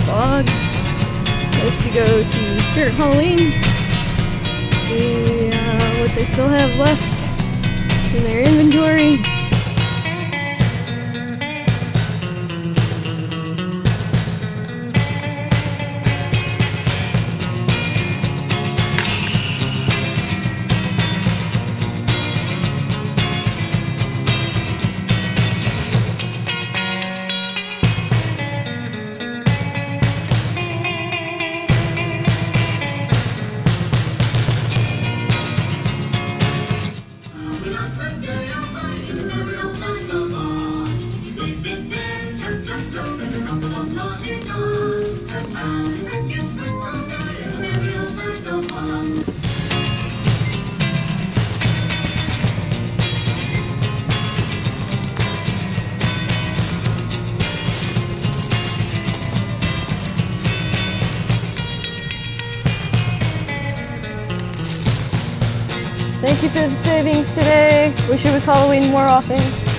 vlog is to go to Spirit Halloween, see what they still have left in their inventory. Thank you for the savings today. Wish it was Halloween more often.